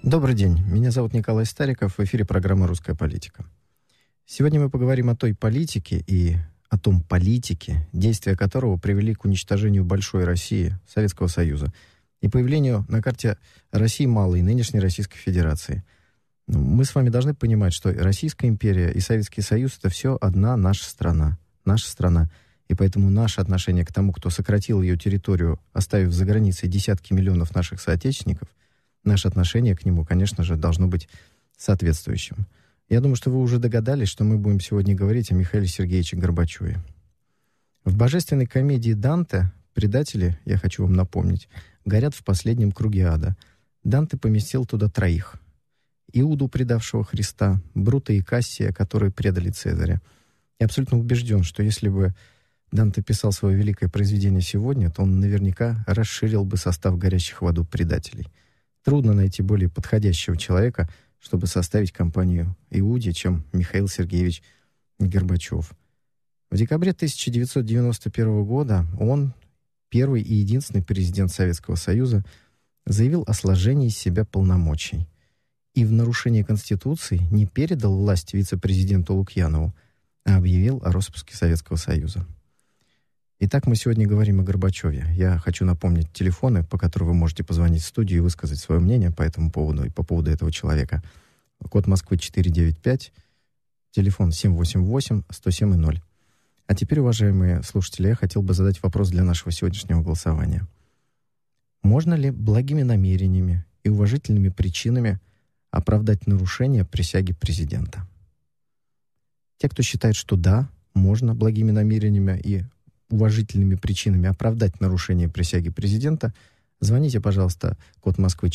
Добрый день, меня зовут Николай Стариков, в эфире программа «Русская политика». Сегодня мы поговорим о той политике и о том политике, действия которого привели к уничтожению большой России, Советского Союза, и появлению на карте России малой, нынешней Российской Федерации. Мы с вами должны понимать, что Российская империя и Советский Союз — это все одна наша страна. И поэтому наше отношение к тому, кто сократил ее территорию, оставив за границей десятки миллионов наших соотечественников, наше отношение к нему, конечно же, должно быть соответствующим. Я думаю, что вы уже догадались, что мы будем сегодня говорить о Михаиле Сергеевиче Горбачеве. В божественной комедии Данте предатели, я хочу вам напомнить, горят в последнем круге ада. Данте поместил туда троих. Иуду, предавшего Христа, Брута и Кассия, которые предали Цезаря. Я абсолютно убежден, что если бы Данте писал свое великое произведение сегодня, то он наверняка расширил бы состав горящих в аду предателей. Трудно найти более подходящего человека, чтобы составить компанию Иуде, чем Михаил Сергеевич Горбачев. В декабре 1991 года он, первый и единственный президент Советского Союза, заявил о сложении из себя полномочий и в нарушение Конституции не передал власть вице-президенту Лукьянову, а объявил о распуске Советского Союза. Итак, мы сегодня говорим о Горбачеве. Я хочу напомнить телефоны, по которым вы можете позвонить в студию и высказать свое мнение по этому поводу и по поводу этого человека. Код Москвы 495, телефон 788-107-0. А теперь, уважаемые слушатели, я хотел бы задать вопрос для нашего сегодняшнего голосования. Можно ли благими намерениями и уважительными причинами оправдать нарушение присяги президента? Те, кто считает, что да, можно благими намерениями и уважительными причинами оправдать нарушение присяги президента, звоните, пожалуйста, код Москвы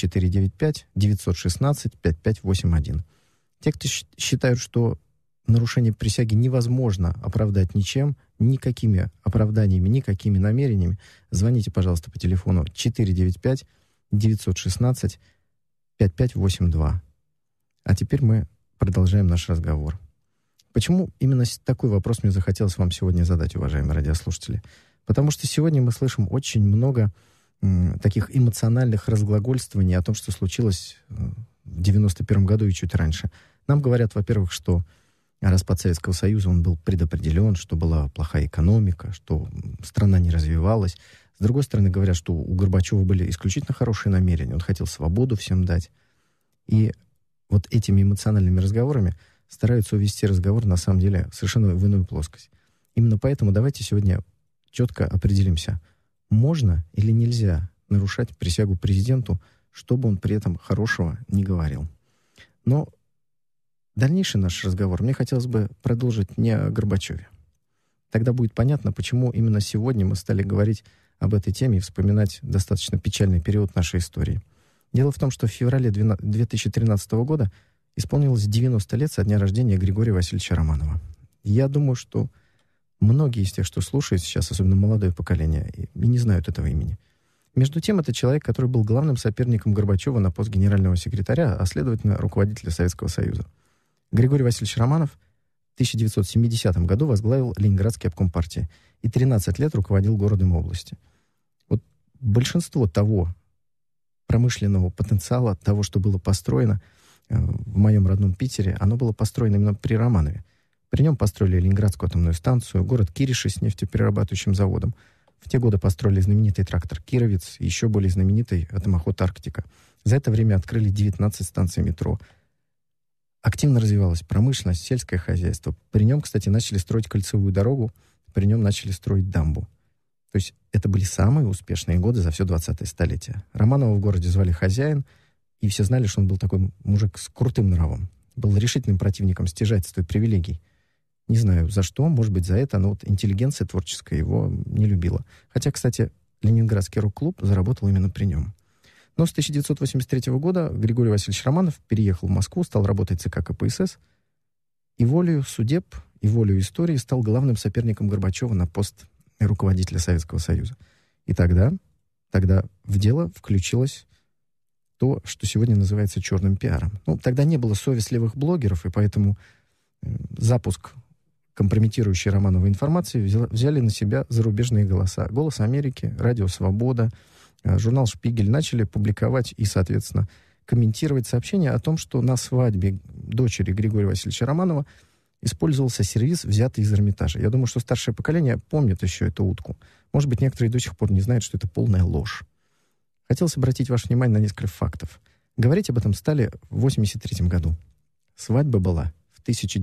495-916-5581. Те, кто считают, что нарушение присяги невозможно оправдать ничем, никакими оправданиями, никакими намерениями, звоните, пожалуйста, по телефону 495-916-5582. А теперь мы продолжаем наш разговор. Почему именно такой вопрос мне захотелось вам сегодня задать, уважаемые радиослушатели? Потому что сегодня мы слышим очень много таких эмоциональных разглагольствований о том, что случилось в 91 году и чуть раньше. Нам говорят, во-первых, что распад Советского Союза, он был предопределен, что была плохая экономика, что страна не развивалась. С другой стороны, говорят, что у Горбачева были исключительно хорошие намерения. Он хотел свободу всем дать. И вот этими эмоциональными разговорами стараются увести разговор, на самом деле, совершенно в иную плоскость. Именно поэтому давайте сегодня четко определимся, можно или нельзя нарушать присягу президенту, что бы он при этом хорошего не говорил. Но дальнейший наш разговор мне хотелось бы продолжить не о Горбачеве. Тогда будет понятно, почему именно сегодня мы стали говорить об этой теме и вспоминать достаточно печальный период нашей истории. Дело в том, что в феврале 2013 года исполнилось 90 лет со дня рождения Григория Васильевича Романова. Я думаю, что многие из тех, что слушают сейчас, особенно молодое поколение, и не знают этого имени. Между тем, это человек, который был главным соперником Горбачева на пост генерального секретаря, а следовательно, руководителя Советского Союза. Григорий Васильевич Романов в 1970 году возглавил Ленинградский обком партии и 13 лет руководил городом и области. Вот большинство того промышленного потенциала, того, что было построено в моем родном Питере, оно было построено именно при Романове. При нем построили Ленинградскую атомную станцию, город Кириши с нефтеперерабатывающим заводом. В те годы построили знаменитый трактор «Кировец» и еще более знаменитый атомоход «Арктика». За это время открыли 19 станций метро. Активно развивалась промышленность, сельское хозяйство. При нем, кстати, начали строить кольцевую дорогу, при нем начали строить дамбу. То есть это были самые успешные годы за все 20-е столетие. Романова в городе звали хозяин, и все знали, что он был такой мужик с крутым нравом. Был решительным противником стяжательства и привилегий. Не знаю, за что, может быть, за это, но вот интеллигенция творческая его не любила. Хотя, кстати, Ленинградский рок-клуб заработал именно при нем. Но с 1983 года Григорий Васильевич Романов переехал в Москву, стал работать в ЦК КПСС, и волею судеб, и волею истории стал главным соперником Горбачева на пост руководителя Советского Союза. И тогда в дело включилось то, что сегодня называется черным пиаром. Тогда не было совестливых блогеров, и поэтому запуск компрометирующей Романовой информации взяли на себя зарубежные голоса. «Голос Америки», «Радио Свобода», журнал «Шпигель» начали публиковать и, соответственно, комментировать сообщение о том, что на свадьбе дочери Григория Васильевича Романова использовался сервиз, взятый из Эрмитажа. Я думаю, что старшее поколение помнит еще эту утку. Может быть, некоторые до сих пор не знают, что это полная ложь. Хотелось обратить ваше внимание на несколько фактов. Говорить об этом стали в 1983 году. Свадьба была в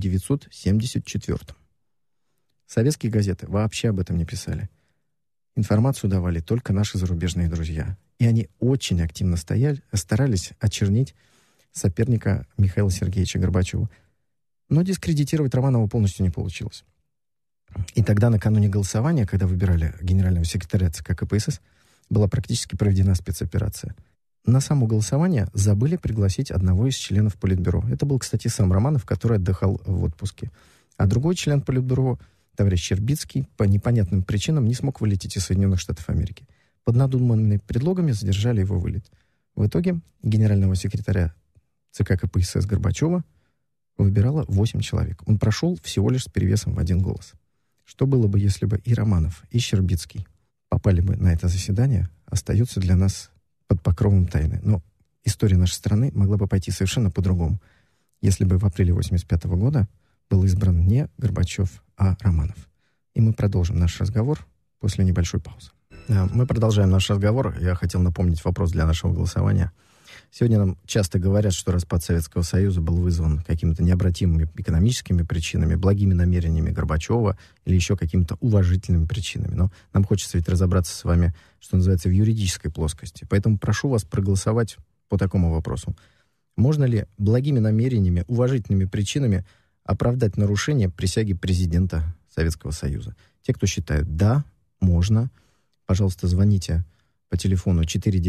1974. Советские газеты вообще об этом не писали. Информацию давали только наши зарубежные друзья. И они очень активно старались очернить соперника Михаила Сергеевича Горбачева. Но дискредитировать Романова полностью не получилось. И тогда, накануне голосования, когда выбирали генерального секретаря ЦК КПСС, была практически проведена спецоперация. На само голосование забыли пригласить одного из членов Политбюро. Это был, кстати, сам Романов, который отдыхал в отпуске. А другой член Политбюро, товарищ Щербицкий, по непонятным причинам не смог вылететь из Соединенных Штатов Америки. Под надуманными предлогами задержали его вылет. В итоге генерального секретаря ЦК КПСС Горбачева выбирало 8 человек. Он прошел всего лишь с перевесом в 1 голос. Что было бы, если бы и Романов, и Щербицкий попали бы на это заседание, остается для нас под покровом тайны. Но история нашей страны могла бы пойти совершенно по-другому, если бы в апреле 1985 года был избран не Горбачев, а Романов. И мы продолжим наш разговор после небольшой паузы. Мы продолжаем наш разговор. Я хотел напомнить вопрос для нашего голосования. Сегодня нам часто говорят, что распад Советского Союза был вызван какими-то необратимыми экономическими причинами, благими намерениями Горбачева или еще какими-то уважительными причинами. Но нам хочется ведь разобраться с вами, что называется, в юридической плоскости. Поэтому прошу вас проголосовать по такому вопросу. Можно ли благими намерениями, уважительными причинами оправдать нарушение присяги президента Советского Союза? Те, кто считают «да», можно, пожалуйста, звоните по телефону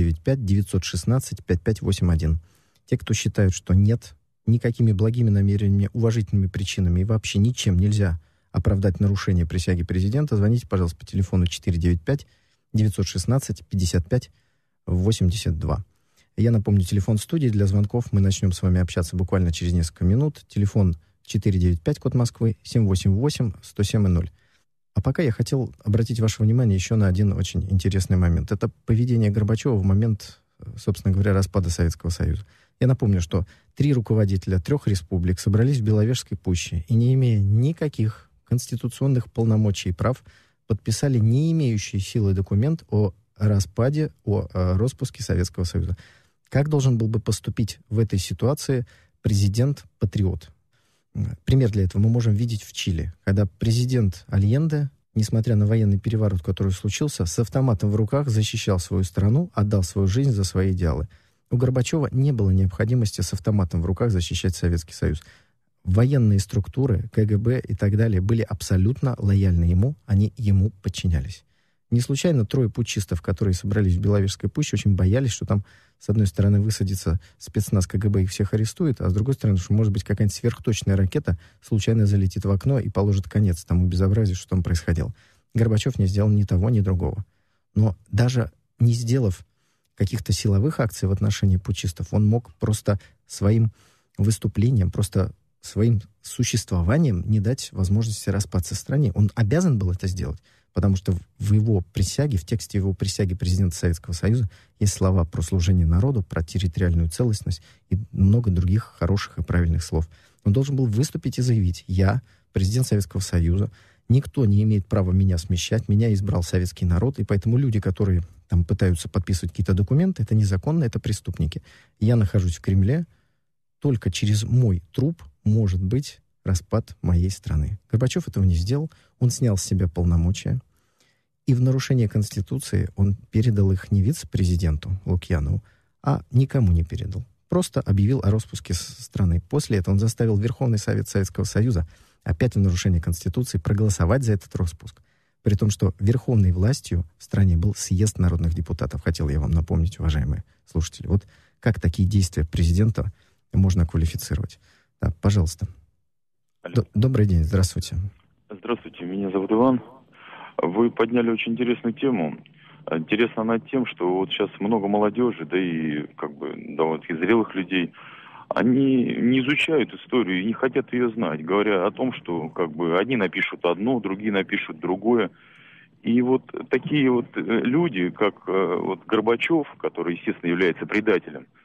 495-916-5581. Те, кто считают, что нет, никакими благими намерениями, уважительными причинами и вообще ничем нельзя оправдать нарушение присяги президента, звоните, пожалуйста, по телефону 495-916-5582. Я напомню, телефон студии для звонков. Мы начнем с вами общаться буквально через несколько минут. Телефон 495, код Москвы, 788-107-0. А пока я хотел обратить ваше внимание еще на один очень интересный момент. Это поведение Горбачева в момент, собственно говоря, распада Советского Союза. Я напомню, что 3 руководителя 3 республик собрались в Беловежской пуще и, не имея никаких конституционных полномочий и прав, подписали не имеющий силы документ о распаде, о распуске Советского Союза. Как должен был бы поступить в этой ситуации президент-патриот? Пример для этого мы можем видеть в Чили, когда президент Альенде, несмотря на военный переворот, который случился, с автоматом в руках защищал свою страну, отдал свою жизнь за свои идеалы. У Горбачева не было необходимости с автоматом в руках защищать Советский Союз. Военные структуры, КГБ и так далее были абсолютно лояльны ему, они ему подчинялись. Не случайно 3 путчистов, которые собрались в Беловежской пуще, очень боялись, что там, с одной стороны, высадится спецназ КГБ и всех арестует, а с другой стороны, что, может быть, какая-нибудь сверхточная ракета случайно залетит в окно и положит конец тому безобразию, что там происходило. Горбачев не сделал ни того, ни другого. Но даже не сделав каких-то силовых акций в отношении путчистов, он мог просто своим выступлением, просто своим существованием не дать возможности распаться стране. Он обязан был это сделать. Потому что в его присяге, в тексте его присяги президента Советского Союза есть слова про служение народу, про территориальную целостность и много других хороших и правильных слов. Он должен был выступить и заявить: «Я, президент Советского Союза, никто не имеет права меня смещать, меня избрал советский народ, и поэтому люди, которые там пытаются подписывать какие-то документы, это незаконно, это преступники. Я нахожусь в Кремле, только через мой труп может быть распад моей страны». Горбачев этого не сделал, он снял с себя полномочия, и в нарушение Конституции он передал их не вице-президенту Лукьянову, а никому не передал. Просто объявил о распуске страны. После этого он заставил Верховный Совет Советского Союза, опять в нарушение Конституции, проголосовать за этот распуск. При том, что верховной властью в стране был съезд народных депутатов. Хотел я вам напомнить, уважаемые слушатели. Вот как такие действия президента можно квалифицировать. Да, пожалуйста. Добрый день, здравствуйте. Здравствуйте, меня зовут Иван. Вы подняли очень интересную тему. Интересна она тем, что вот сейчас много молодежи, да и довольно-таки зрелых людей, они не изучают историю и не хотят ее знать, говоря о том, что одни напишут одно, другие напишут другое. И вот такие вот люди, как Горбачев, который, естественно, является предателем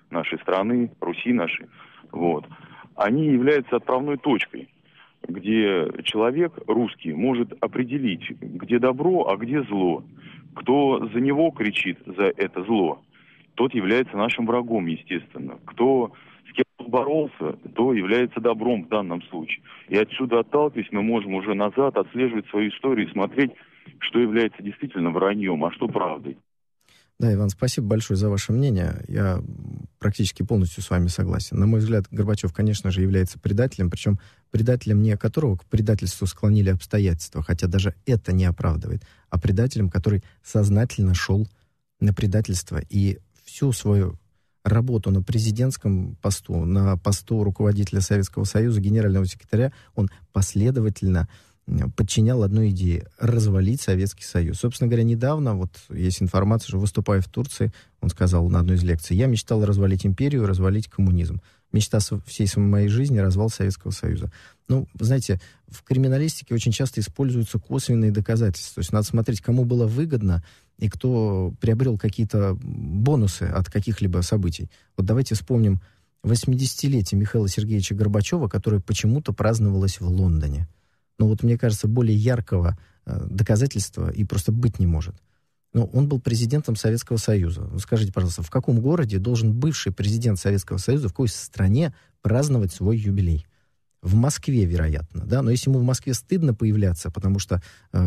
нашей страны, Руси нашей, вот, они являются отправной точкой, где человек русский может определить, где добро, а где зло. Кто за него кричит, за это зло, тот является нашим врагом, естественно. Кто с кем боролся, то является добром в данном случае. И отсюда, отталкиваясь, мы можем уже назад отслеживать свою историю и смотреть, что является действительно враньем, а что правдой. Да, Иван, спасибо большое за ваше мнение. Я практически полностью с вами согласен. На мой взгляд, Горбачев, конечно же, является предателем, причем предателем, не которого к предательству склонили обстоятельства, хотя даже это не оправдывает, а предателем, который сознательно шел на предательство и всю свою работу на президентском посту, на посту руководителя Советского Союза, генерального секретаря, он последовательно подчинял одной идее — развалить Советский Союз. Собственно говоря, недавно, вот есть информация, что, выступая в Турции, он сказал на одной из лекций: «Я мечтал развалить империю, развалить коммунизм. Мечта всей моей жизни — развал Советского Союза». Ну, знаете, в криминалистике очень часто используются косвенные доказательства. То есть надо смотреть, кому было выгодно и кто приобрел какие-то бонусы от каких-либо событий. Вот давайте вспомним 80-летие Михаила Сергеевича Горбачева, которое почему-то праздновалось в Лондоне. Но вот, мне кажется, более яркого доказательства и просто быть не может. Но он был президентом Советского Союза. Скажите, пожалуйста, в каком городе должен бывший президент Советского Союза, в какой стране праздновать свой юбилей? В Москве, вероятно, да? Но если ему в Москве стыдно появляться, потому что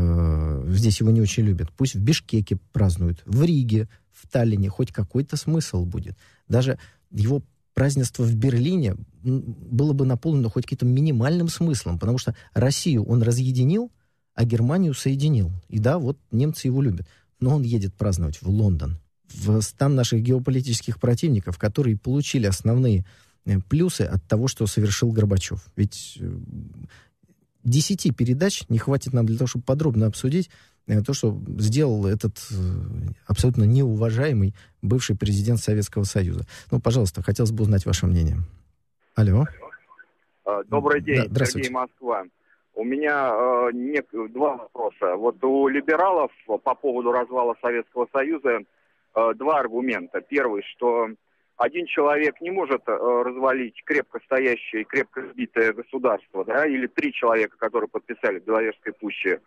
здесь его не очень любят, пусть в Бишкеке празднуют, в Риге, в Таллине, хоть какой-то смысл будет. Даже его празднество в Берлине было бы наполнено хоть каким-то минимальным смыслом, потому что Россию он разъединил, а Германию соединил. И да, вот немцы его любят. Но он едет праздновать в Лондон, в стан наших геополитических противников, которые получили основные плюсы от того, что совершил Горбачев. Ведь 10 передач не хватит нам для того, чтобы подробно обсудить то, что сделал этот абсолютно неуважаемый бывший президент Советского Союза. Ну, пожалуйста, хотелось бы узнать ваше мнение. Алло. Добрый день, да, Сергей, Москва. У меня два вопроса. Вот у либералов по поводу развала Советского Союза два аргумента. Первый, что один человек не может развалить крепко стоящее и крепко сбитое государство, да, или 3 человека, которые подписали в Беловежской пуще.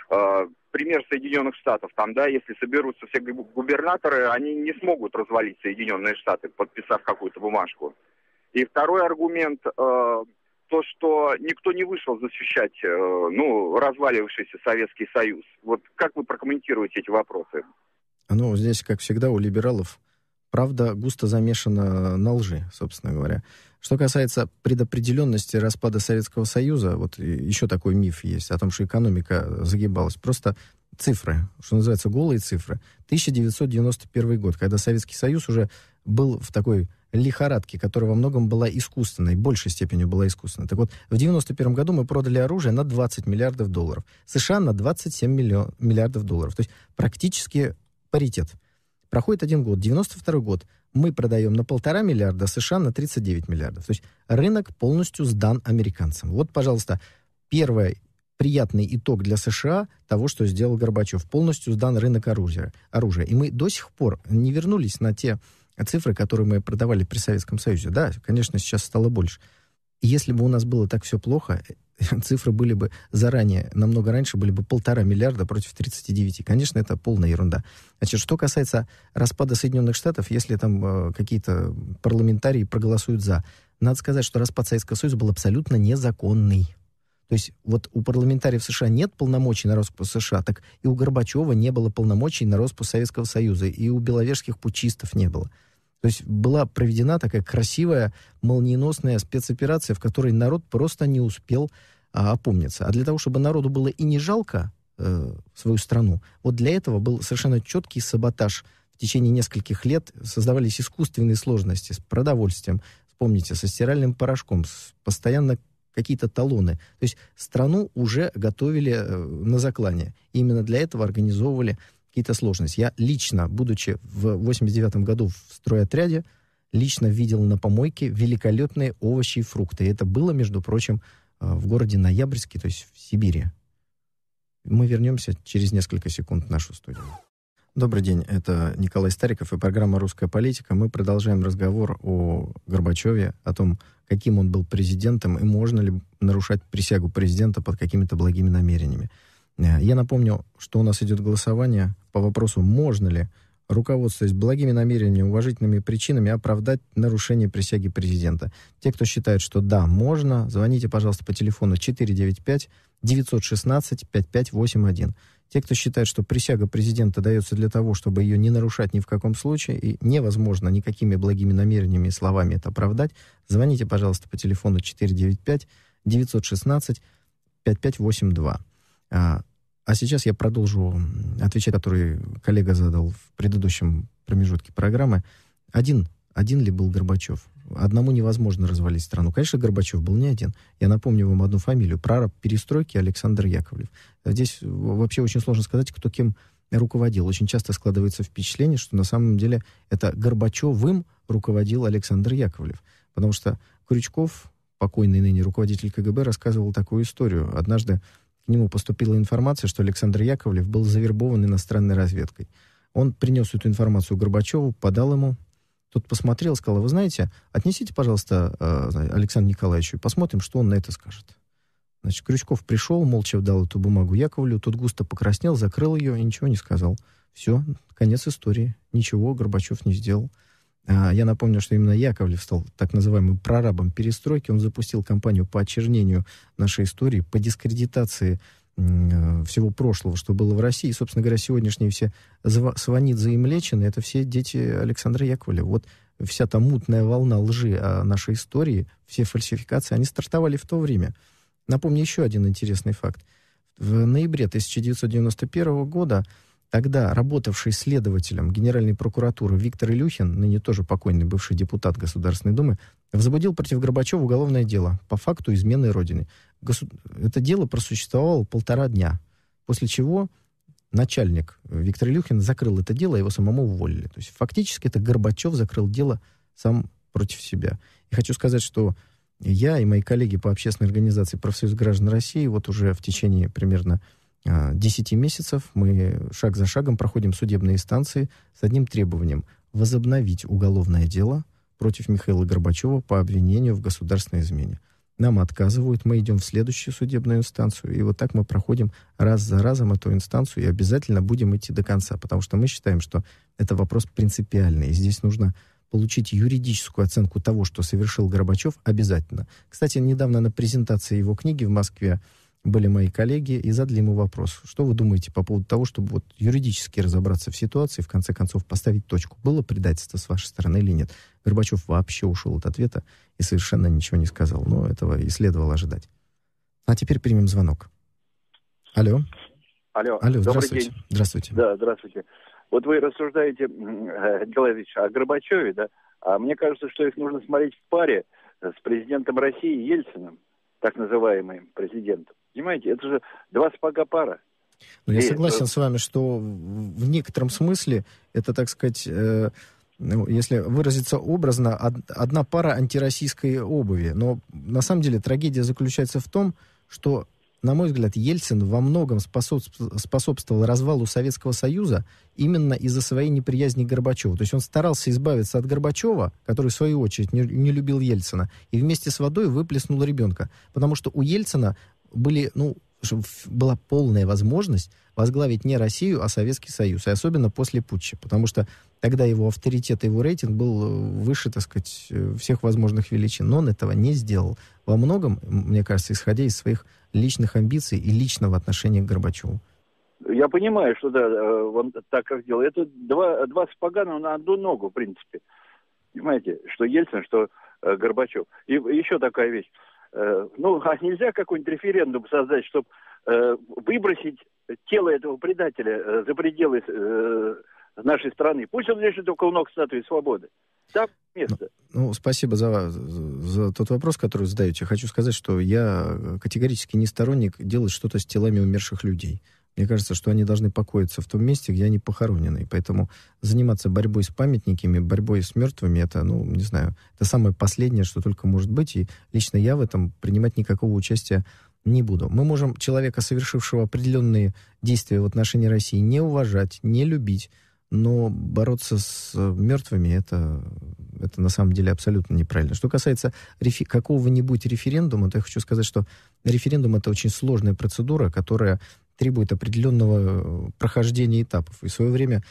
Пример Соединенных Штатов. Там, да, если соберутся все губернаторы, они не смогут развалить Соединенные Штаты, подписав какую-то бумажку. И второй аргумент, то, что никто не вышел защищать, развалившийся Советский Союз. Вот как вы прокомментируете эти вопросы? Ну, здесь, как всегда, у либералов правда густо замешана на лжи, собственно говоря. Что касается предопределенности распада Советского Союза, вот еще такой миф есть о том, что экономика загибалась. Просто цифры, что называется, голые цифры. 1991 год, когда Советский Союз уже был в такой лихорадке, которая во многом была искусственной, большей степенью была искусственной. Так вот, в 1991 году мы продали оружие на 20 миллиардов долларов. США на 27 миллиардов долларов. То есть практически паритет. Проходит 1 год, 92 год, мы продаем на 1,5 миллиарда, США на 39 миллиардов. То есть рынок полностью сдан американцам. Вот, пожалуйста, первый приятный итог для США того, что сделал Горбачев. Полностью сдан рынок оружия. И мы до сих пор не вернулись на те цифры, которые мы продавали при Советском Союзе. Да, конечно, сейчас стало больше. И если бы у нас было так все плохо, цифры были бы заранее, намного раньше, были бы 1,5 миллиарда против 39. Конечно, это полная ерунда. Значит, что касается распада Соединенных Штатов, если там какие-то парламентарии проголосуют «за», надо сказать, что распад Советского Союза был абсолютно незаконный. То есть вот у парламентариев США нет полномочий на распуск США, так и у Горбачева не было полномочий на распуск Советского Союза, и у беловежских путчистов не было. То есть была проведена такая красивая, молниеносная спецоперация, в которой народ просто не успел опомниться. А для того, чтобы народу было и не жалко свою страну, вот для этого был совершенно четкий саботаж. В течение нескольких лет создавались искусственные сложности с продовольствием, вспомните, со стиральным порошком, постоянно какие-то талоны. То есть страну уже готовили на заклание. И именно для этого организовывали какие-то сложности. Я лично, будучи в 89 году в стройотряде, лично видел на помойке великолепные овощи и фрукты. И это было, между прочим, в городе Ноябрьске, то есть в Сибири. Мы вернемся через несколько секунд в нашу студию. Добрый день, это Николай Стариков и программа «Русская политика». Мы продолжаем разговор о Горбачеве, о том, каким он был президентом и можно ли нарушать присягу президента под какими-то благими намерениями. Я напомню, что у нас идет голосование по вопросу, можно ли, руководствуясь благими намерениями, уважительными причинами, оправдать нарушение присяги президента. Те, кто считает, что да, можно, звоните, пожалуйста, по телефону 495-916-5581. Те, кто считает, что присяга президента дается для того, чтобы ее не нарушать ни в каком случае, и невозможно никакими благими намерениями и словами это оправдать, звоните, пожалуйста, по телефону 495-916-5582. А сейчас я продолжу отвечать, который коллега задал в предыдущем промежутке программы. Один ли был Горбачев? Одному невозможно развалить страну. Конечно, Горбачев был не один. Я напомню вам одну фамилию. Прораб перестройки Александр Яковлев. Здесь вообще очень сложно сказать, кто кем руководил. Очень часто складывается впечатление, что на самом деле это Горбачевым руководил Александр Яковлев. Потому что Крючков, покойный ныне руководитель КГБ, рассказывал такую историю. Однажды к нему поступила информация, что Александр Яковлев был завербован иностранной разведкой. Он принес эту информацию Горбачеву, подал ему. Тот посмотрел, сказал: вы знаете, отнесите, пожалуйста, Александру Николаевичу, и посмотрим, что он на это скажет. Значит, Крючков пришел, молча дал эту бумагу Яковлеву, тот густо покраснел, закрыл ее и ничего не сказал. Все, конец истории. Ничего Горбачев не сделал. Я напомню, что именно Яковлев стал так называемым прорабом перестройки. Он запустил кампанию по очернению нашей истории, по дискредитации всего прошлого, что было в России. И, собственно говоря, сегодняшние все Сванидзе и Млечины — это все дети Александра Яковлева. Вот вся та мутная волна лжи о нашей истории, все фальсификации, они стартовали в то время. Напомню еще один интересный факт. В ноябре 1991 года тогда работавший следователем Генеральной прокуратуры Виктор Илюхин, ныне тоже покойный бывший депутат Государственной Думы, возбудил против Горбачева уголовное дело по факту измены Родине. Это дело просуществовало 1,5 дня, после чего начальник Виктор Илюхин закрыл это дело, его самому уволили. То есть фактически это Горбачев закрыл дело сам против себя. И хочу сказать, что я и мои коллеги по общественной организации «Профсоюз граждан России» вот уже в течение примерно 10 месяцев мы шаг за шагом проходим судебные инстанции с одним требованием: возобновить уголовное дело против Михаила Горбачева по обвинению в государственной измене. Нам отказывают, мы идем в следующую судебную инстанцию, и вот так мы проходим раз за разом эту инстанцию и обязательно будем идти до конца, потому что мы считаем, что это вопрос принципиальный, и здесь нужно получить юридическую оценку того, что совершил Горбачев, обязательно. Кстати, недавно на презентации его книги в Москве были мои коллеги и задали ему вопрос: что вы думаете по поводу того, чтобы вот юридически разобраться в ситуации, в конце концов поставить точку? Было предательство с вашей стороны или нет? Горбачев вообще ушел от ответа и совершенно ничего не сказал. Но этого и следовало ожидать. А теперь примем звонок. Алло. Алло, здравствуйте. Добрый день. Здравствуйте. Да, здравствуйте. Вот вы рассуждаете, Николай Ильич, о Горбачеве, да? А мне кажется, что их нужно смотреть в паре с президентом России Ельциным, так называемым президентом. Понимаете, это же два сапога пара. Ну, я согласен с вами, что в некотором смысле это, так сказать, если выразиться образно, одна пара антироссийской обуви. Но на самом деле трагедия заключается в том, что, на мой взгляд, Ельцин во многом способствовал развалу Советского Союза именно из-за своей неприязни к Горбачеву. То есть он старался избавиться от Горбачева, который, в свою очередь, не любил Ельцина, и вместе с водой выплеснул ребенка. Потому что у Ельцина была полная возможность возглавить не Россию, а Советский Союз. И особенно после путча. Потому что тогда его авторитет и его рейтинг был выше, так сказать, всех возможных величин. Но он этого не сделал. Во многом, мне кажется, исходя из своих личных амбиций и личного отношения к Горбачеву. Я понимаю, что да, он так как делал. Это два сапога на одну ногу, в принципе. Понимаете, что Ельцин, что Горбачев. И еще такая вещь. А нельзя какой-нибудь референдум создать, чтобы выбросить тело этого предателя за пределы нашей страны? Пусть он лежит около ног статуи свободы. Там место. Спасибо за тот вопрос, который задаете. Хочу сказать, что я категорически не сторонник делать что-то с телами умерших людей. Мне кажется, что они должны покоиться в том месте, где они похоронены. И поэтому заниматься борьбой с памятниками, борьбой с мертвыми, это, не знаю, это самое последнее, что только может быть. И лично я в этом принимать никакого участия не буду. Мы можем человека, совершившего определенные действия в отношении России, не уважать, не любить, но бороться с мертвыми это на самом деле абсолютно неправильно. Что касается какого-нибудь референдума, то я хочу сказать, что референдум — это очень сложная процедура, которая требует определенного прохождения этапов. И в свое время,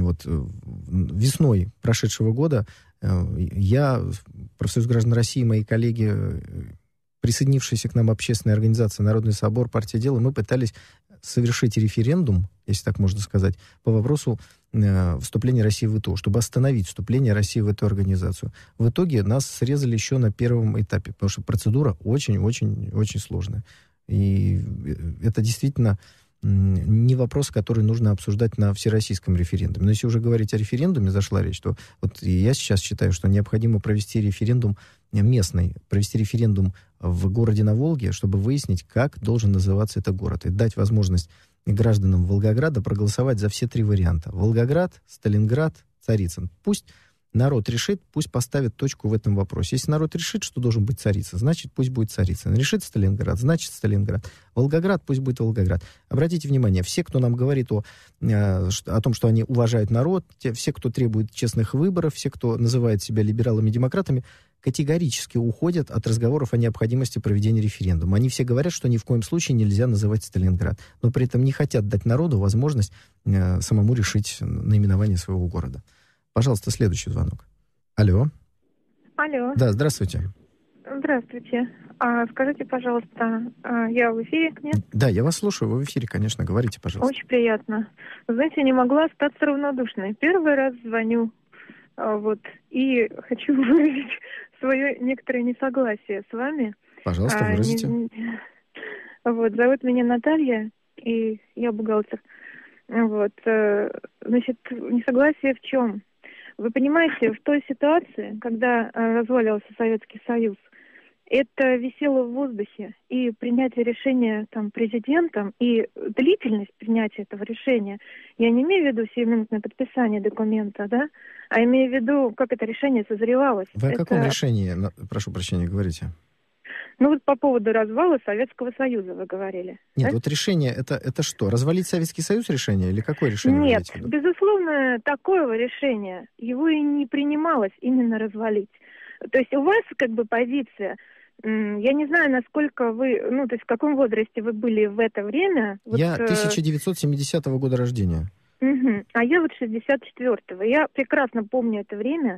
весной прошедшего года, я, профсоюз граждан России, мои коллеги, присоединившаяся к нам общественная организация «Народный собор», партия «Дело», мы пытались совершить референдум, если так можно сказать, по вопросу вступления России в ВТО, чтобы остановить вступление России в эту организацию. В итоге нас срезали еще на первом этапе, потому что процедура очень-очень-очень сложная. И это действительно не вопрос, который нужно обсуждать на всероссийском референдуме. Но если уже говорить о референдуме, зашла речь, то вот я сейчас считаю, что необходимо провести референдум местный, провести референдум в городе на Волге, чтобы выяснить, как должен называться этот город, и дать возможность гражданам Волгограда проголосовать за все 3 варианта. Волгоград, Сталинград, Царицын. Пусть народ решит, пусть поставит точку в этом вопросе. Если народ решит, что должен быть Царицын, значит, пусть будет Царицын. Решит Сталинград, значит, Сталинград. Волгоград, пусть будет Волгоград. Обратите внимание, все, кто нам говорит о том, что они уважают народ, все, кто требует честных выборов, все, кто называет себя либералами и демократами, категорически уходят от разговоров о необходимости проведения референдума. Они все говорят, что ни в коем случае нельзя называть Сталинград, но при этом не хотят дать народу возможность самому решить наименование своего города. Пожалуйста, следующий звонок. Алло. Алло. Да, здравствуйте. Здравствуйте. Скажите, пожалуйста, я в эфире, нет? Да, я вас слушаю, вы в эфире, конечно, говорите, пожалуйста. Очень приятно. Знаете, не могла остаться равнодушной. Первый раз звоню, и хочу выразить свое некоторое несогласие с вами. Пожалуйста, выразите. Зовут меня Наталья, и я бухгалтер. Значит, несогласие в чем? Вы понимаете, в той ситуации, когда разваливался Советский Союз, это висело в воздухе, и принятие решения президентом, и длительность принятия этого решения, я не имею в виду сиюминутное подписание документа, да, а имею в виду, как это решение созревалось. Вы о каком решении, прошу прощения, говорите? По поводу развала Советского Союза вы говорили. Нет, да? Решение, это что? Развалить Советский Союз решение или какое решение? Нет, безусловно, такого решения, его и не принималось именно развалить. То есть у вас позиция, я не знаю, насколько вы, в каком возрасте вы были в это время. Я 1970 года рождения. Угу. А я 64-го. Я прекрасно помню это время.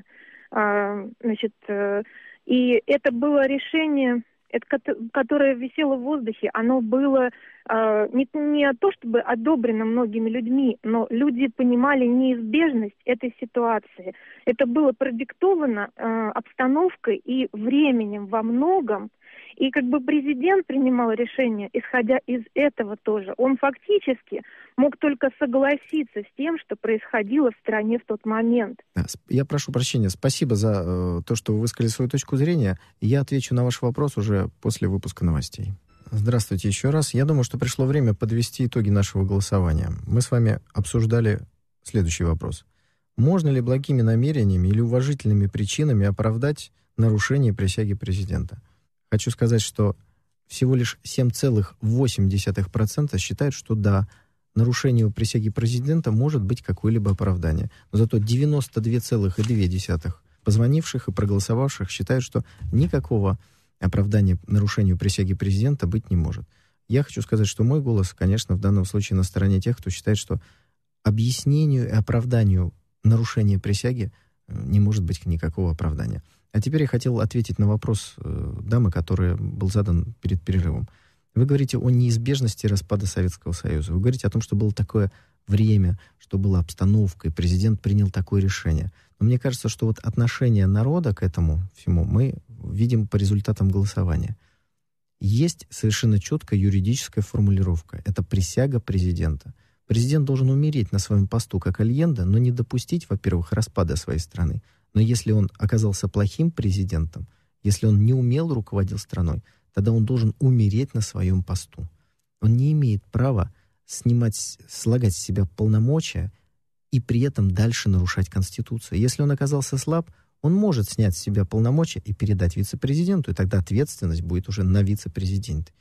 И это было решение, которое висело в воздухе. Оно было не то чтобы одобрено многими людьми, но люди понимали неизбежность этой ситуации. Это было продиктовано обстановкой и временем во многом. И президент принимал решение, исходя из этого тоже. Он фактически мог только согласиться с тем, что происходило в стране в тот момент. Я прошу прощения. Спасибо за то, что вы высказали свою точку зрения. Я отвечу на ваш вопрос уже после выпуска новостей. Здравствуйте еще раз. Я думаю, что пришло время подвести итоги нашего голосования. Мы с вами обсуждали следующий вопрос. Можно ли благими намерениями или уважительными причинами оправдать нарушение присяги президента? Хочу сказать, что всего лишь 7,8% считают, что да, нарушению присяги президента может быть какое-либо оправдание. Но зато 92,2% позвонивших и проголосовавших считают, что никакого оправдания нарушению присяги президента быть не может. Я хочу сказать, что мой голос, конечно, в данном случае на стороне тех, кто считает, что объяснению и оправданию нарушения присяги не может быть никакого оправдания. А теперь я хотел ответить на вопрос дамы, который был задан перед перерывом. Вы говорите о неизбежности распада Советского Союза. Вы говорите о том, что было такое время, что была обстановка, и президент принял такое решение. Но мне кажется, что отношение народа к этому всему мы видим по результатам голосования. Есть совершенно четкая юридическая формулировка. Это присяга президента. Президент должен умереть на своем посту как Альенде, но не допустить, во-первых, распада своей страны. Но если он оказался плохим президентом, если он не умело руководил страной, тогда он должен умереть на своем посту. Он не имеет права слагать с себя полномочия и при этом дальше нарушать Конституцию. Если он оказался слаб, он может снять с себя полномочия и передать вице-президенту, и тогда ответственность будет уже на вице-президенте.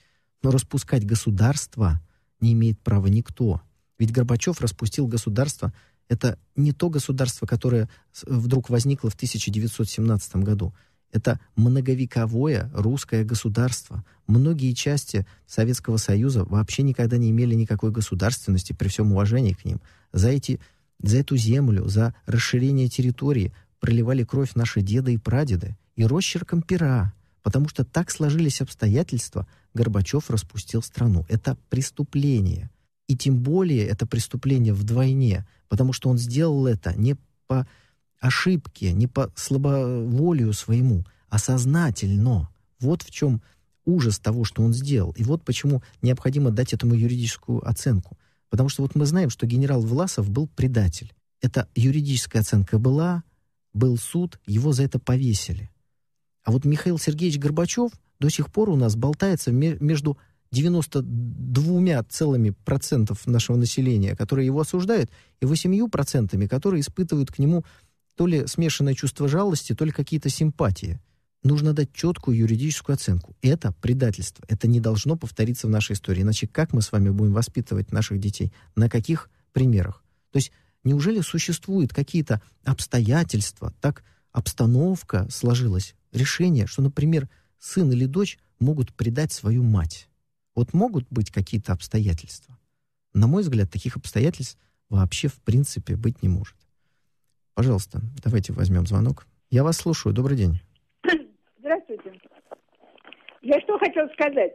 Но распускать государство не имеет права никто. Ведь Горбачев распустил государство. Это не то государство, которое вдруг возникло в 1917 году. Это многовековое русское государство. Многие части Советского Союза вообще никогда не имели никакой государственности, при всем уважении к ним. За эту землю, за расширение территории проливали кровь наши деды и прадеды. И росчерком пера, потому что так сложились обстоятельства, Горбачев распустил страну. Это преступление. И тем более это преступление вдвойне, потому что он сделал это не по ошибке, не по слабоволию своему, а сознательно. Вот в чем ужас того, что он сделал. И вот почему необходимо дать этому юридическую оценку. Потому что вот мы знаем, что генерал Власов был предатель. Эта юридическая оценка была, был суд, его за это повесили. А вот Михаил Сергеевич Горбачев до сих пор у нас болтается между 92% нашего населения, которые его осуждают, и 8%, которые испытывают к нему то ли смешанное чувство жалости, то ли какие-то симпатии. Нужно дать четкую юридическую оценку. Это предательство. Это не должно повториться в нашей истории. Иначе как мы с вами будем воспитывать наших детей? На каких примерах? То есть неужели существуют какие-то обстоятельства, так обстановка сложилась, решение, что, например, сын или дочь могут предать свою мать? Вот могут быть какие-то обстоятельства. На мой взгляд, таких обстоятельств вообще в принципе быть не может. Пожалуйста, давайте возьмем звонок. Я вас слушаю. Добрый день. Здравствуйте. Я что хотела сказать?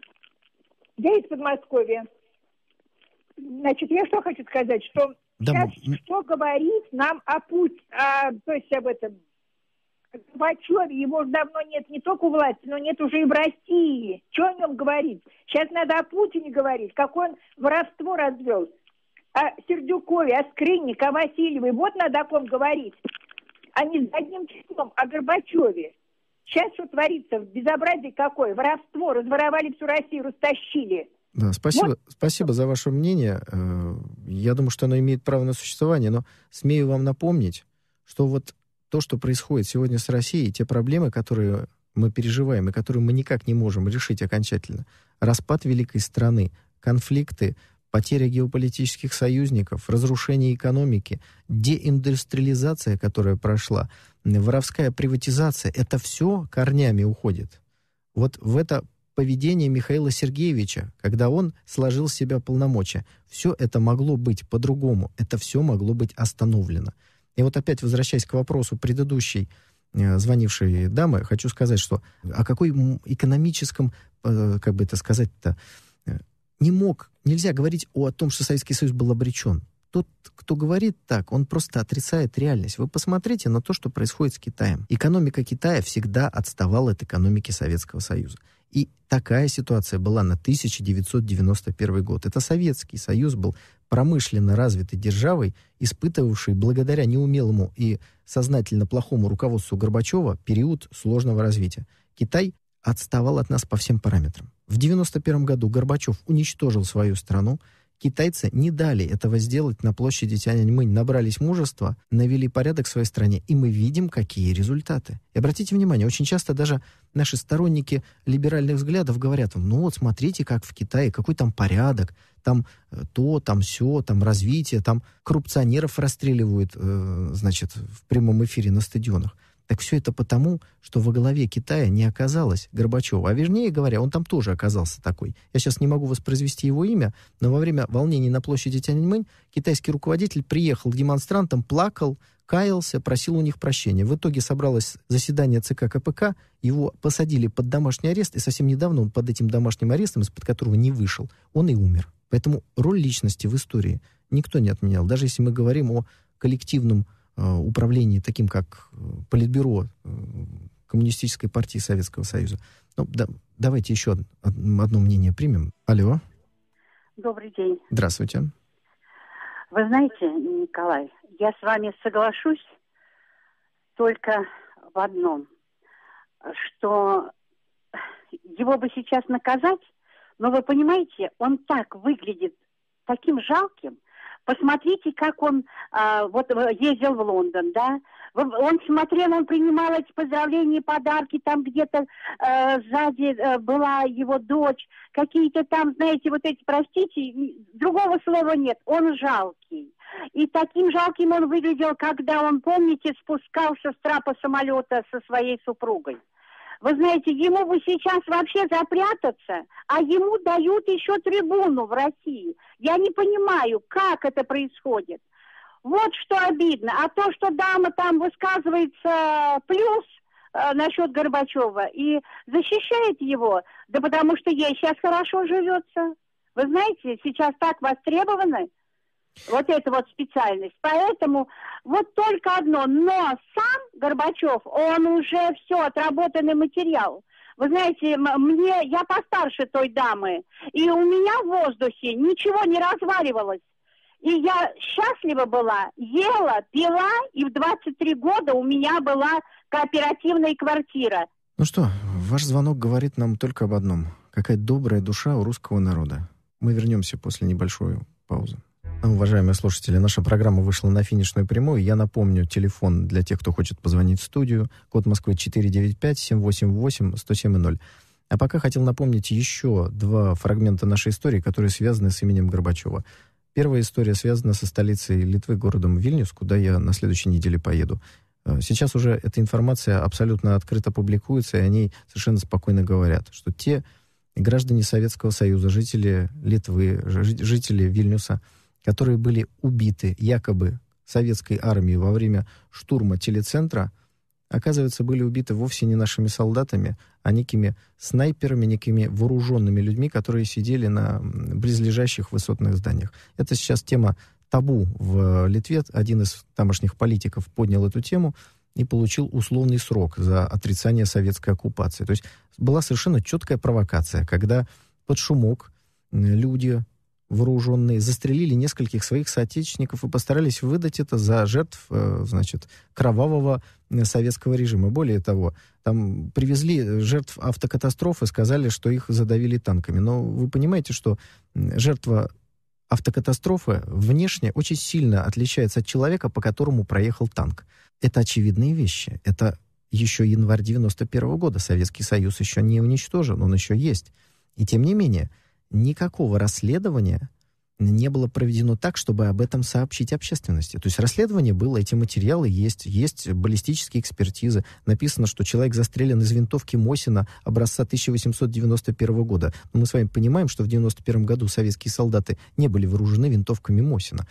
Я из Подмосковья. Значит, я что хочу сказать, что Да, сейчас что говорить нам о Путине, то есть об этом Горбачеве, его уже давно нет не только у власти, но нет уже и в России. Что о нем говорить? Сейчас надо о Путине говорить, какое он воровство развел. О Сердюкове, о Скрыннике, о Васильевой. Вот надо о ком говорить. А не с одним числом, о Горбачеве. Сейчас что творится? Безобразие какое? Воровство. Разворовали всю Россию, растащили. Да, спасибо за ваше мнение. Я думаю, что оно имеет право на существование, но смею вам напомнить, что вот то, что происходит сегодня с Россией, те проблемы, которые мы переживаем и которые мы никак не можем решить окончательно, распад великой страны, конфликты, потеря геополитических союзников, разрушение экономики, деиндустриализация, которая прошла, воровская приватизация, это все корнями уходит. Вот в это поведение Михаила Сергеевича, когда он сложил с себя полномочия, все это могло быть по-другому, это все могло быть остановлено. И вот опять, возвращаясь к вопросу предыдущей звонившей дамы, хочу сказать, что о какой экономическом, как бы это сказать-то, нельзя говорить о том, что Советский Союз был обречен. Тот, кто говорит так, он просто отрицает реальность. Вы посмотрите на то, что происходит с Китаем. Экономика Китая всегда отставала от экономики Советского Союза. И такая ситуация была на 1991 год. Это Советский Союз был промышленно развитой державой, испытывавшей благодаря неумелому и сознательно плохому руководству Горбачева период сложного развития. Китай отставал от нас по всем параметрам. В 1991 году Горбачев уничтожил свою страну. Китайцы не дали этого сделать на площади Тяньаньмэнь, набрались мужества, навели порядок в своей стране, и мы видим, какие результаты. И обратите внимание, очень часто даже наши сторонники либеральных взглядов говорят вам, ну вот смотрите, как в Китае, какой там порядок, там то, там сё, там развитие, там коррупционеров расстреливают, в прямом эфире на стадионах. Так все это потому, что во главе Китая не оказалось Горбачева. А вернее говоря, он там тоже оказался такой. Я сейчас не могу воспроизвести его имя, но во время волнений на площади Тяньаньмэнь китайский руководитель приехал к демонстрантам, плакал, каялся, просил у них прощения. В итоге собралось заседание ЦК КПК, его посадили под домашний арест, и совсем недавно он под этим домашним арестом, из-под которого не вышел, он и умер. Поэтому роль личности в истории никто не отменял. Даже если мы говорим о коллективном управлении, таким как Политбюро Коммунистической партии Советского Союза. Ну, давайте еще одно мнение примем. Алло. Добрый день. Здравствуйте. Вы знаете, Николай, я с вами соглашусь только в одном, что его бы сейчас наказать, но вы понимаете, он так выглядит таким жалким, Посмотрите, как он ездил в Лондон, да. Он смотрел, он принимал эти поздравления, подарки, там где-то сзади была его дочь, какие-то там, знаете, вот эти, простите, другого слова нет, он жалкий. И таким жалким он выглядел, когда он, помните, спускался с трапа самолета со своей супругой. Вы знаете, ему бы сейчас вообще запрятаться, а ему дают еще трибуну в России. Я не понимаю, как это происходит. Вот что обидно. А то, что дама там высказывается плюс насчет Горбачева и защищает его, да потому что ей сейчас хорошо живется. Вы знаете, сейчас так востребованы вот эта вот специальность. Поэтому вот только одно. Но сам Горбачев, он уже все, отработанный материал. Вы знаете, я постарше той дамы, и у меня в воздухе ничего не разваливалось. И я счастлива была, ела, пила, и в 23 года у меня была кооперативная квартира. Ну что, ваш звонок говорит нам только об одном. Какая добрая душа у русского народа. Мы вернемся после небольшой паузы. Уважаемые слушатели, наша программа вышла на финишную прямую. Я напомню, телефон для тех, кто хочет позвонить в студию. Код Москвы 495-788-1070. А пока хотел напомнить еще 2 фрагмента нашей истории, которые связаны с именем Горбачева. Первая история связана со столицей Литвы, городом Вильнюс, куда я на следующей неделе поеду. Сейчас уже эта информация абсолютно открыто публикуется, и о ней совершенно спокойно говорят, что те граждане Советского Союза, жители Литвы, жители Вильнюса, которые были убиты якобы советской армией во время штурма телецентра, оказывается, были убиты вовсе не нашими солдатами, а некими снайперами, некими вооруженными людьми, которые сидели на близлежащих высотных зданиях. Это сейчас тема табу в Литве. Один из тамошних политиков поднял эту тему и получил условный срок за отрицание советской оккупации. То есть была совершенно четкая провокация, когда под шумок люди вооруженные застрелили нескольких своих соотечественников и постарались выдать это за жертв, кровавого советского режима. Более того, там привезли жертв автокатастрофы, сказали, что их задавили танками. Но вы понимаете, что жертва автокатастрофы внешне очень сильно отличается от человека, по которому проехал танк. Это очевидные вещи. Это еще январь 91 года. Советский Союз еще не уничтожен, он еще есть. И тем не менее, никакого расследования не было проведено так, чтобы об этом сообщить общественности. То есть расследование было, эти материалы есть баллистические экспертизы. Написано, что человек застрелен из винтовки Мосина образца 1891 года. Но мы с вами понимаем, что в 1991 году советские солдаты не были вооружены винтовками Мосина.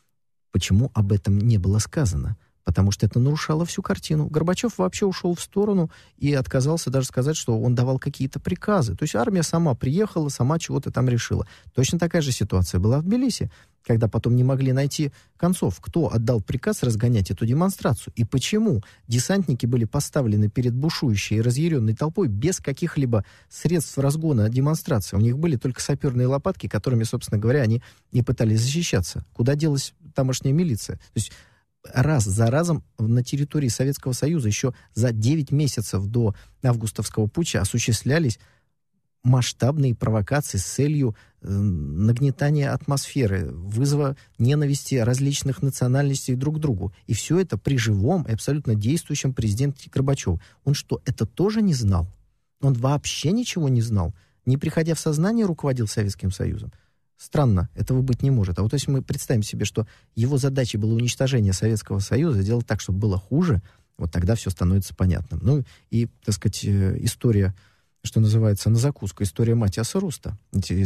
Почему об этом не было сказано? Потому что это нарушало всю картину. Горбачев вообще ушел в сторону и отказался даже сказать, что он давал какие-то приказы. То есть армия сама приехала, сама чего-то там решила. Точно такая же ситуация была в Тбилиси, когда потом не могли найти концов, кто отдал приказ разгонять эту демонстрацию и почему десантники были поставлены перед бушующей и разъяренной толпой без каких-либо средств разгона демонстрации. У них были только саперные лопатки, которыми, собственно говоря, они не пытались защищаться. Куда делась тамошняя милиция? То есть раз за разом на территории Советского Союза еще за 9 месяцев до августовского путча осуществлялись масштабные провокации с целью нагнетания атмосферы, вызова ненависти различных национальностей друг к другу. И все это при живом и абсолютно действующем президенте Горбачеве. Он что, это тоже не знал? Он вообще ничего не знал? Не приходя в сознание, руководил Советским Союзом? Странно, этого быть не может. А вот если мы представим себе, что его задачей было уничтожение Советского Союза, сделать так, чтобы было хуже, вот тогда все становится понятным. Ну и, так сказать, история, что называется, на закуску, история Матиаса Руста.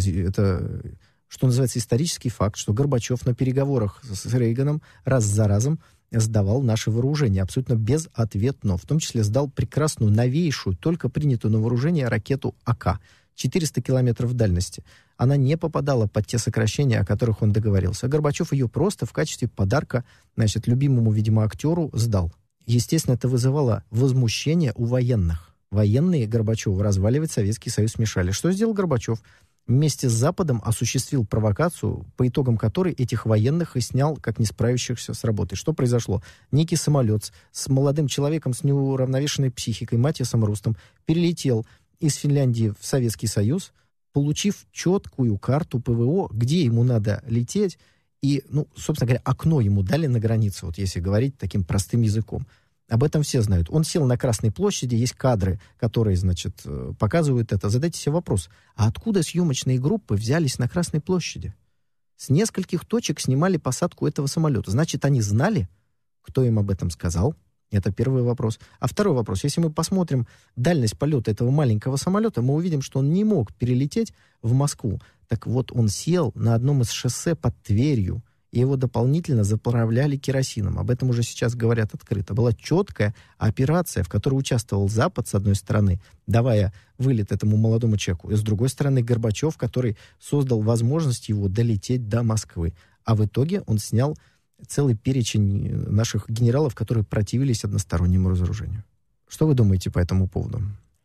Это, что называется, исторический факт, что Горбачев на переговорах с Рейганом раз за разом сдавал наши вооружения абсолютно безответно. В том числе сдал прекрасную, новейшую, только принятую на вооружение ракету АК. 400 километров дальности. Она не попадала под те сокращения, о которых он договорился. А Горбачев ее просто в качестве подарка, любимому, видимо, актеру сдал. Естественно, это вызывало возмущение у военных. Военные Горбачеву разваливать Советский Союз мешали. Что сделал Горбачев? Вместе с Западом осуществил провокацию, по итогам которой этих военных и снял, как не справившихся с работой. Что произошло? Некий самолет с молодым человеком с неуравновешенной психикой, Матиасом Рустом, перелетел из Финляндии в Советский Союз, получив четкую карту ПВО, где ему надо лететь, И, собственно говоря, окно ему дали на границу, вот если говорить таким простым языком. Об этом все знают. Он сел на Красной площади, есть кадры, которые, значит, показывают это. Задайте себе вопрос, а откуда съемочные группы взялись на Красной площади? С нескольких точек снимали посадку этого самолета. Значит, они знали, кто им об этом сказал. Это первый вопрос. А второй вопрос. Если мы посмотрим дальность полета этого маленького самолета, мы увидим, что он не мог перелететь в Москву. Так вот, он сел на одном из шоссе под Тверью, и его дополнительно заправляли керосином. Об этом уже сейчас говорят открыто. Была четкая операция, в которой участвовал Запад, с одной стороны, давая вылет этому молодому человеку, и с другой стороны Горбачев, который создал возможность его долететь до Москвы. А в итоге он снял целый перечень наших генералов, которые противились одностороннему разоружению. Что вы думаете по этому поводу?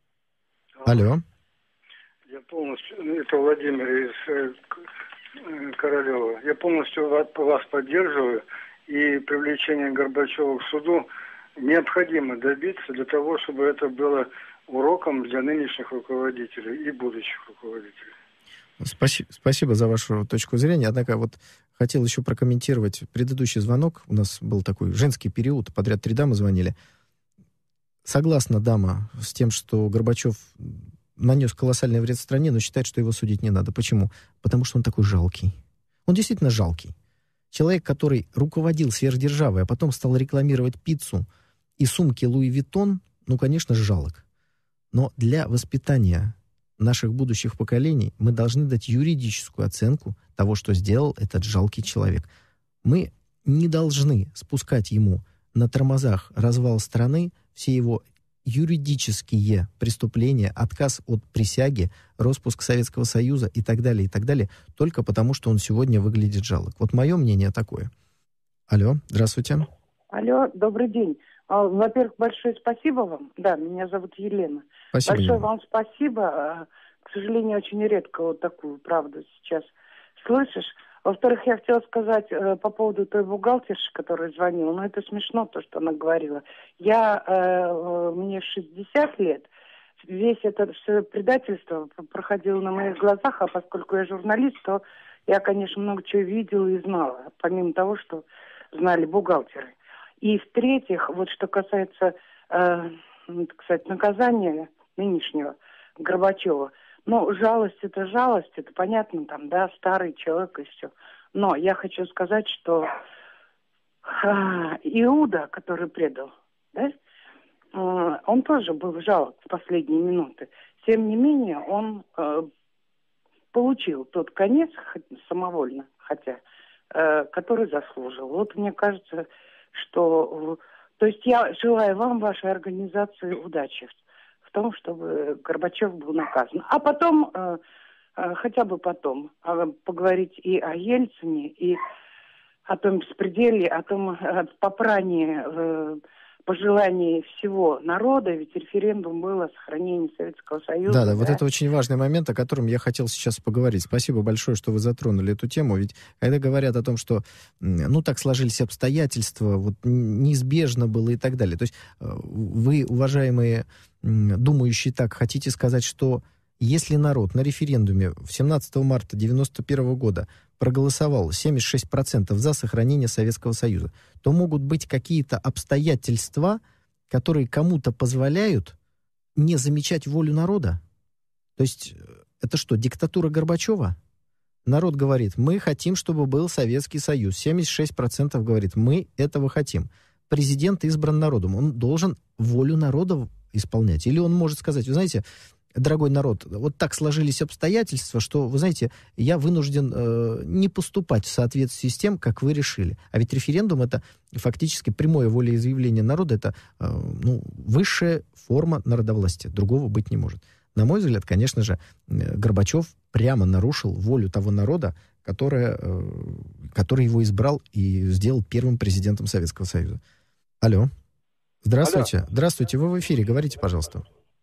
Алло. Я полностью... Это Владимир из Королева. Я полностью вас поддерживаю. И привлечение Горбачева к суду необходимо добиться для того, чтобы это было уроком для нынешних руководителей и будущих руководителей. Спасибо за вашу точку зрения. Однако вот хотел еще прокомментировать предыдущий звонок. У нас был такой женский период, подряд 3 дамы звонили. Согласна дама с тем, что Горбачев нанес колоссальный вред стране, но считает, что его судить не надо. Почему? Потому что он такой жалкий. Он действительно жалкий. Человек, который руководил сверхдержавой, а потом стал рекламировать пиццу и сумки Луи Виттон, конечно же, жалок. Но для воспитания наших будущих поколений мы должны дать юридическую оценку того, что сделал этот жалкий человек. Мы не должны спускать ему на тормозах развал страны, все его юридические преступления, отказ от присяги, распуск Советского Союза и так далее, только потому, что он сегодня выглядит жалок. Вот мое мнение такое. Алло, здравствуйте. Алло, добрый день. Во-первых, большое спасибо вам. Да, меня зовут Елена. Спасибо, большое Елена. Вам спасибо. К сожалению, очень редко вот такую правду сейчас слышишь. Во-вторых, я хотела сказать по поводу той бухгалтерши, которая звонила. Это смешно, то, что она говорила. Мне 60 лет. Весь это все предательство проходило на моих глазах, а поскольку я журналист, то я, конечно, много чего видела и знала, помимо того, что знали бухгалтеры. И в-третьих, вот что касается, наказания нынешнего Горбачева, жалость, это понятно, старый человек и все. Но я хочу сказать, что Иуда, который предал, он тоже был жалок в последние минуты. Тем не менее, он получил тот конец, самовольно, который заслужил. Вот мне кажется, что... То есть я желаю вам, вашей организации, удачи в том, чтобы Горбачев был наказан. А потом, хотя бы потом, поговорить и о Ельцине, и о том беспределе, о том попрании, пожелании всего народа, ведь референдум был о сохранении Советского Союза. Да, вот это очень важный момент, о котором я хотел сейчас поговорить. Спасибо большое, что вы затронули эту тему, ведь когда говорят о том, что, так сложились обстоятельства, вот неизбежно было и так далее. То есть вы, уважаемые думающие так, хотите сказать, что если народ на референдуме в 17 марта 1991 года проголосовал 76% за сохранение Советского Союза, то могут быть какие-то обстоятельства, которые кому-то позволяют не замечать волю народа? То есть это что, диктатура Горбачева? Народ говорит, мы хотим, чтобы был Советский Союз. 76% говорит, мы этого хотим. Президент избран народом. Он должен волю народа исполнять. Или он может сказать, вы знаете, дорогой народ, вот так сложились обстоятельства, что, вы знаете, я вынужден не поступать в соответствии с тем, как вы решили. А ведь референдум — это фактически прямое волеизъявление народа, это высшая форма народовластия. Другого быть не может. На мой взгляд, конечно же, Горбачев прямо нарушил волю того народа, который его избрал и сделал первым президентом Советского Союза. Алло. Здравствуйте. Алло. Здравствуйте, вы в эфире. Говорите, пожалуйста.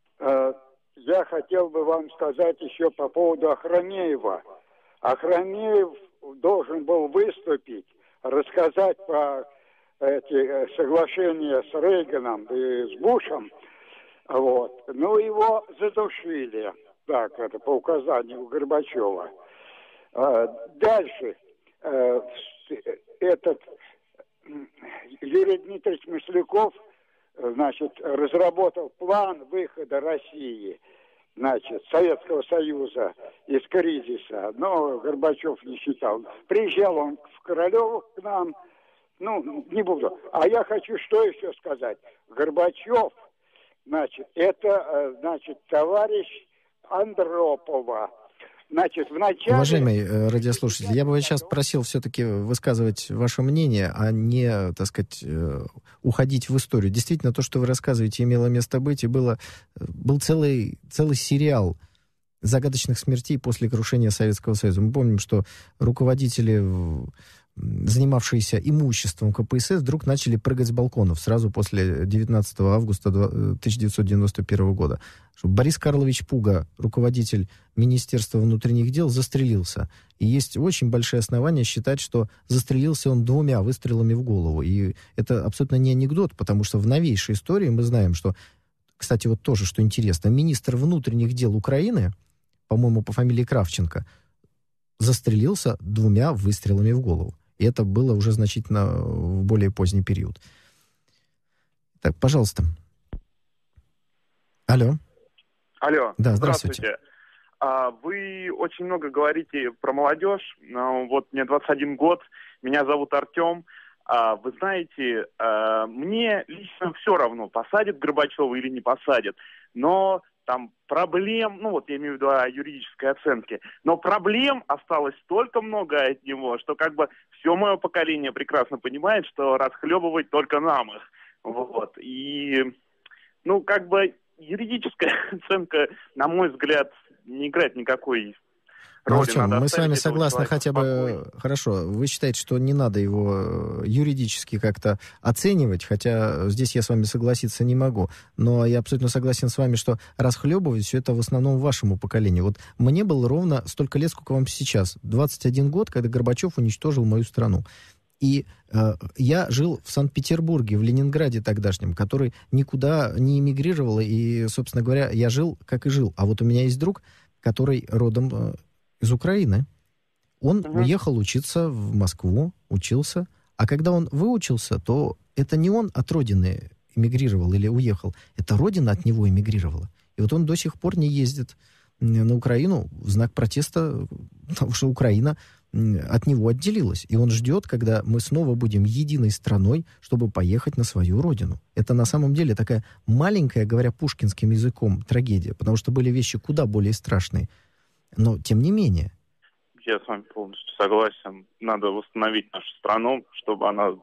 Я хотел бы вам сказать еще по поводу Охромеева. Охромеев должен был выступить, рассказать про эти соглашения с Рейганом и с Бушем. Вот. Но его задушили. Так, это по указанию Горбачева. Дальше. этот Юрий Дмитриевич Масляков, значит, разработал план выхода России, значит, Советского Союза из кризиса, но Горбачев не считал. Приезжал он в Королёво к нам, ну, не буду. А я хочу что еще сказать. Горбачев, значит, это, значит, товарищ Андропова. Значит, вначале... Уважаемый радиослушатель, я бы вас сейчас просил все-таки высказывать ваше мнение, а не, так сказать, уходить в историю. Действительно, то, что вы рассказываете, имело место быть, и был целый сериал загадочных смертей после крушения Советского Союза. Мы помним, что руководители, занимавшиеся имуществом КПСС, вдруг начали прыгать с балконов сразу после 19 августа 1991 года. Борис Карлович Пуга, руководитель Министерства внутренних дел, застрелился. И есть очень большие основания считать, что застрелился он 2 выстрелами в голову. И это абсолютно не анекдот, потому что в новейшей истории мы знаем, что, кстати, вот тоже, что интересно, министр внутренних дел Украины, по-моему, по фамилии Кравченко, застрелился 2 выстрелами в голову. И это было уже значительно в более поздний период. Так, пожалуйста. Алло. Алло. Да, здравствуйте. Вы очень много говорите про молодежь. Вот мне 21 год, меня зовут Артем. Вы знаете, мне лично все равно, посадят Горбачева или не посадят. Но там проблем, ну вот я имею в виду о юридической оценке, но проблем осталось столько много от него, что как бы все мое поколение прекрасно понимает, что расхлебывать только нам их. Вот. И, ну, как бы юридическая оценка, на мой взгляд, не играет никакой роли. Артем, мы с вами согласны хотя бы... Хорошо, вы считаете, что не надо его юридически как-то оценивать, хотя здесь я с вами согласиться не могу. Но я абсолютно согласен с вами, что расхлебывать все это в основном вашему поколению. Вот мне было ровно столько лет, сколько вам сейчас. 21 год, когда Горбачев уничтожил мою страну. И я жил в Санкт-Петербурге, в Ленинграде тогдашнем, который никуда не эмигрировал. И, собственно говоря, я жил, как и жил. А вот у меня есть друг, который родом из Украины. Он уехал учиться в Москву, учился. А когда он выучился, то это не он от родины эмигрировал или уехал. Это родина от него эмигрировала. И вот он до сих пор не ездит на Украину в знак протеста, потому что Украина от него отделилась. И он ждет, когда мы снова будем единой страной, чтобы поехать на свою родину. Это на самом деле такая маленькая, говоря пушкинским языком, трагедия, потому что были вещи куда более страшные. Но тем не менее. Я с вами полностью согласен. Надо восстановить нашу страну, чтобы она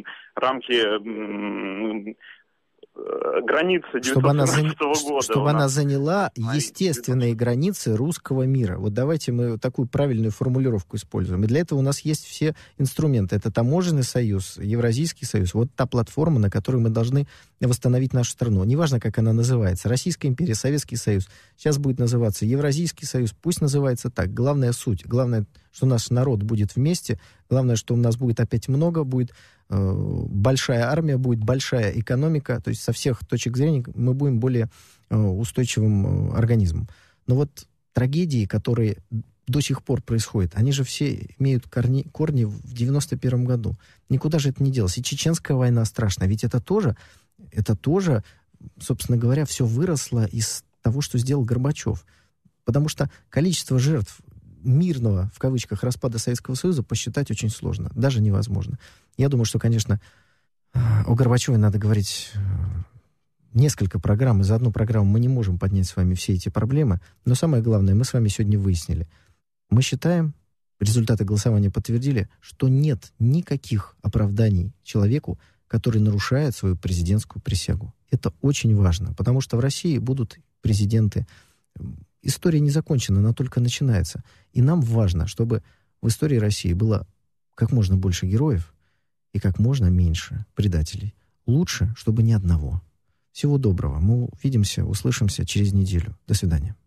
рамки... границы 1917 года. Чтобы она заняла естественные границы русского мира. Вот давайте мы такую правильную формулировку используем. И для этого у нас есть все инструменты. Это таможенный союз, Евразийский союз. Вот та платформа, на которой мы должны восстановить нашу страну. Неважно, как она называется. Российская империя, Советский Союз. Сейчас будет называться Евразийский союз. Пусть называется так. Главная суть. Главное, что наш народ будет вместе. Главное, что у нас будет опять много, будет большая армия, будет большая экономика, то есть со всех точек зрения мы будем более устойчивым организмом. Но вот трагедии, которые до сих пор происходят, они же все имеют корни в 91 году. Никуда же это не делось. И Чеченская война страшная, ведь это тоже, собственно говоря, все выросло из того, что сделал Горбачев. Потому что количество жертв мирного, в кавычках, распада Советского Союза посчитать очень сложно, даже невозможно. Я думаю, что, конечно, о Горбачеве надо говорить несколько программ, и за одну программу мы не можем поднять с вами все эти проблемы, но самое главное, мы с вами сегодня выяснили. Мы считаем, результаты голосования подтвердили, что нет никаких оправданий человеку, который нарушает свою президентскую присягу. Это очень важно, потому что в России будут президенты. История не закончена, она только начинается. И нам важно, чтобы в истории России было как можно больше героев и как можно меньше предателей. Лучше, чтобы ни одного. Всего доброго. Мы увидимся, услышимся через неделю. До свидания.